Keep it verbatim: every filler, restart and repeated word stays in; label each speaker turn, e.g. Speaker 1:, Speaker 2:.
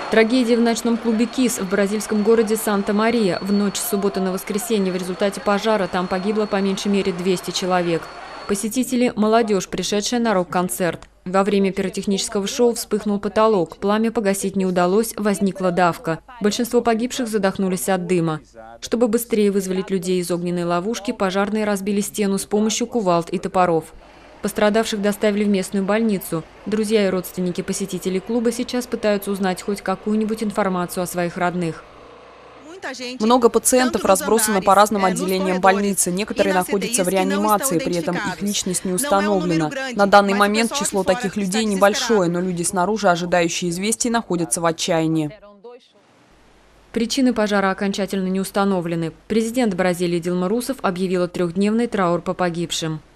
Speaker 1: Трагедия в ночном клубе «Кис» в бразильском городе Санта-Мария. В ночь с субботы на воскресенье в результате пожара там погибло по меньшей мере двести человек. Посетители – молодежь, пришедшая на рок-концерт. Во время пиротехнического шоу вспыхнул потолок, пламя погасить не удалось, возникла давка. Большинство погибших задохнулись от дыма. Чтобы быстрее вызволить людей из огненной ловушки, пожарные разбили стену с помощью кувалд и топоров. Пострадавших доставили в местную больницу. Друзья и родственники посетителей клуба сейчас пытаются узнать хоть какую-нибудь информацию о своих родных.
Speaker 2: Много пациентов разбросано по разным отделениям больницы. Некоторые находятся в реанимации, при этом их личность не установлена. На данный момент число таких людей небольшое, но люди снаружи, ожидающие известий, находятся в отчаянии.
Speaker 1: Причины пожара окончательно не установлены. Президент Бразилии Дилма Русефф объявила трехдневный траур по погибшим.